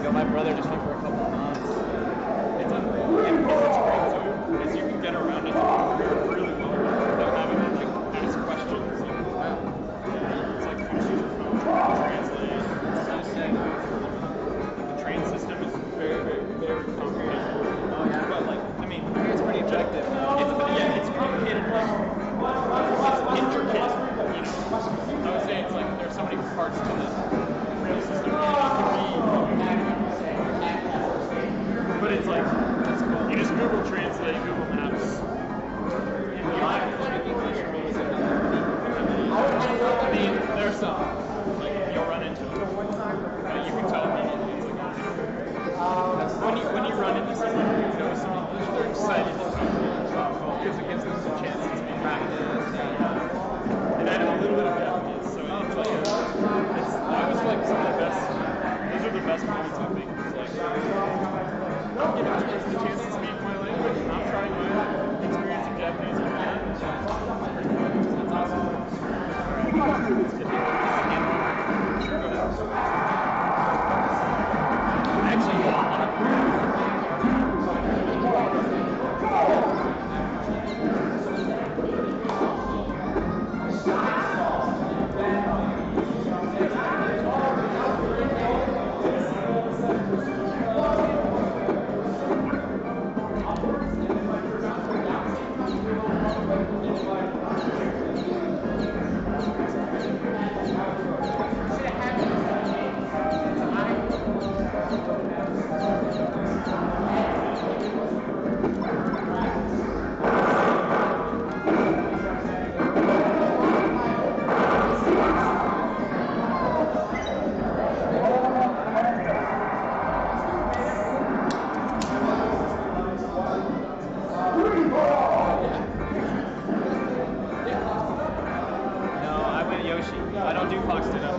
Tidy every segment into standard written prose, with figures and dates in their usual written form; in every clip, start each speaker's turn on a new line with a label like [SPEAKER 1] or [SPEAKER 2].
[SPEAKER 1] ago. My brother just went for a couple of months.
[SPEAKER 2] It's unreal. And what's great too is you can get around it really well without having to like ask questions. And, it's like you use your phone to translate.
[SPEAKER 1] So sick.
[SPEAKER 2] The train system is very, very, very complicated.
[SPEAKER 1] Oh yeah.
[SPEAKER 2] But like, I mean,
[SPEAKER 1] It's pretty objective.
[SPEAKER 2] it's complicated. It's intricate. You know, I would say it's like there's so many parts to the rail system. But it's like, that's cool. You just Google Translate, Google Maps. I mean, there's some. Like, you'll run into it. You can tell immediately. It's like, when you run into someone who knows some English, they're excited to talk to you. Because it gives them some chances to be practiced. And I know a little bit of Japanese, so it's like, that was like some of the best, those are the best moments I think. It's like, I'm giving the chance to speak my language, and I'm trying my experience in Japanese again. That's awesome. I don't do Fox Dinner.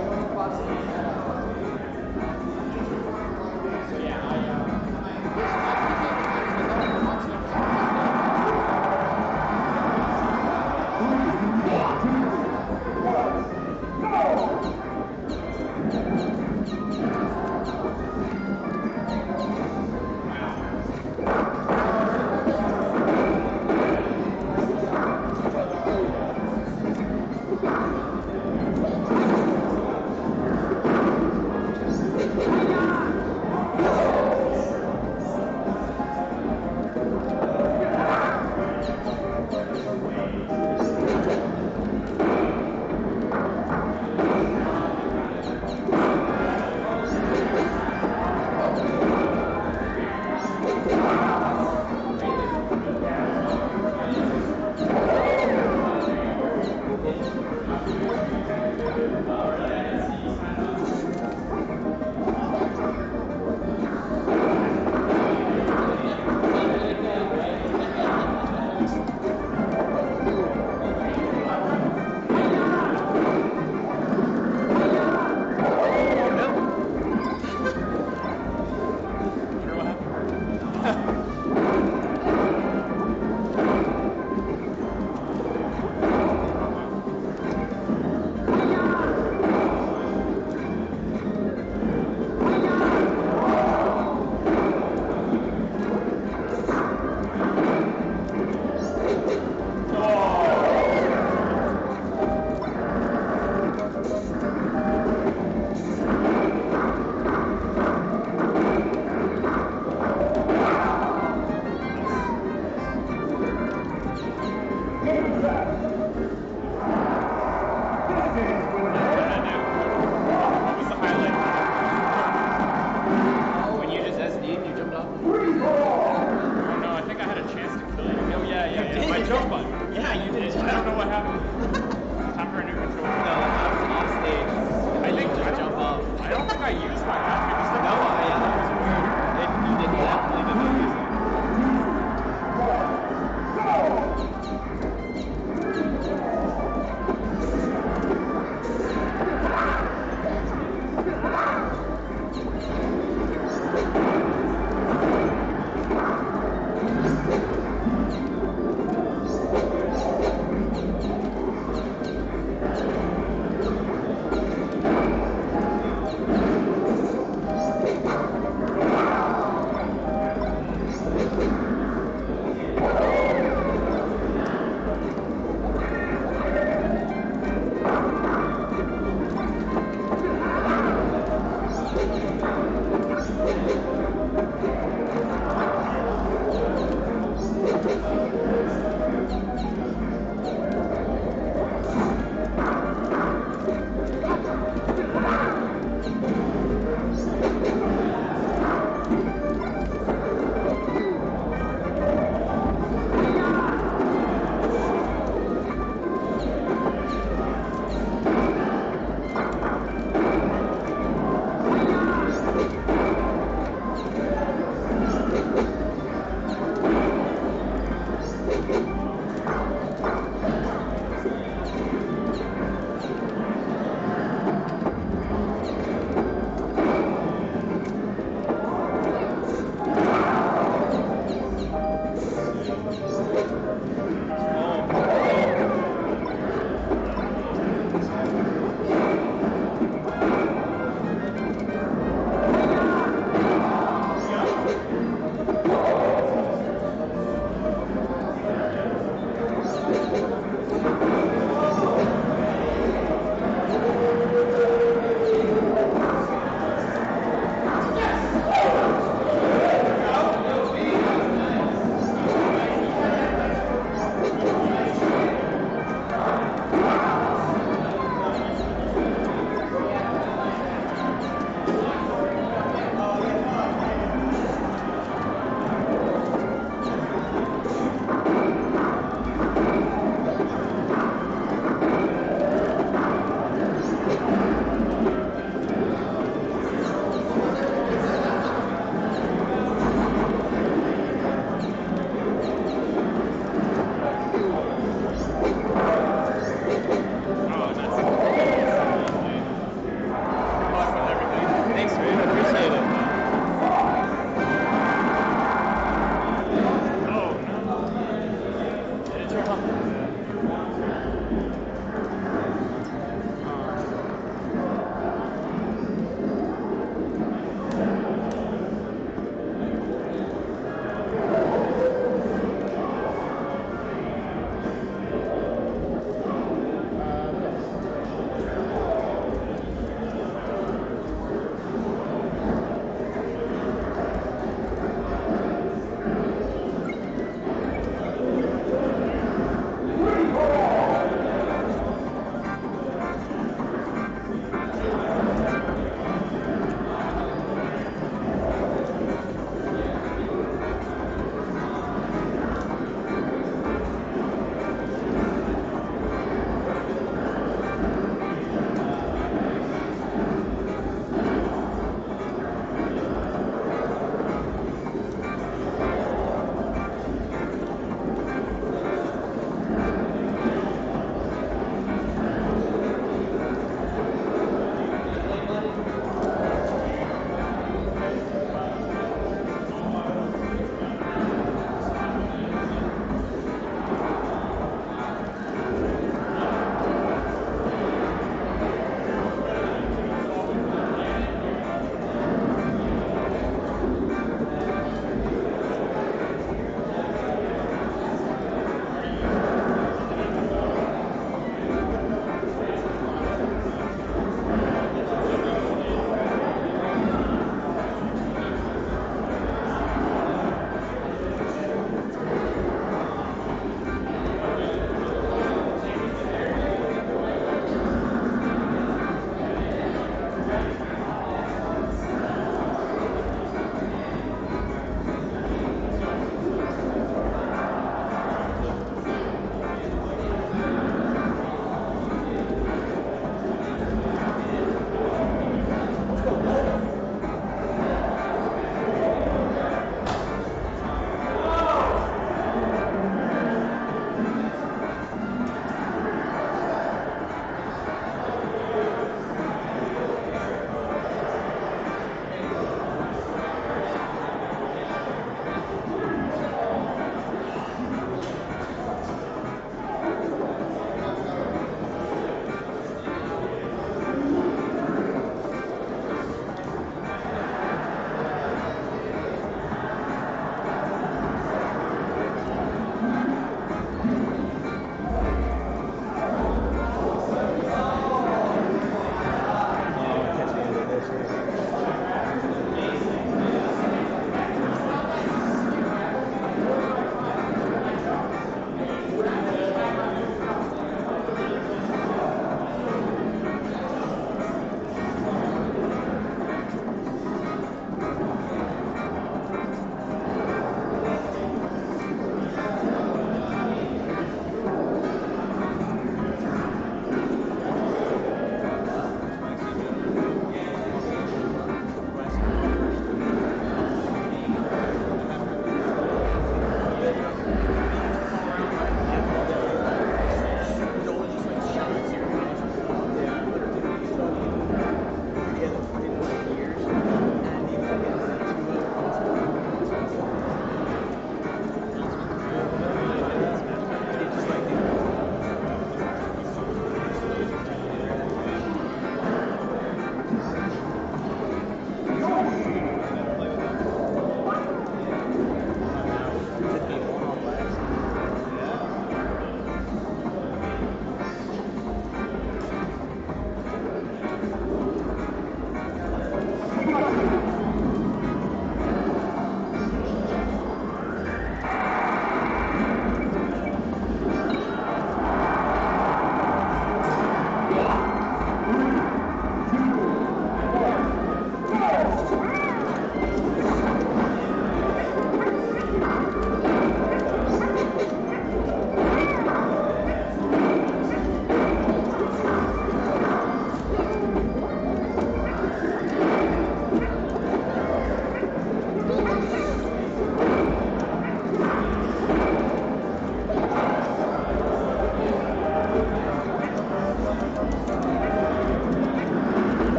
[SPEAKER 3] come.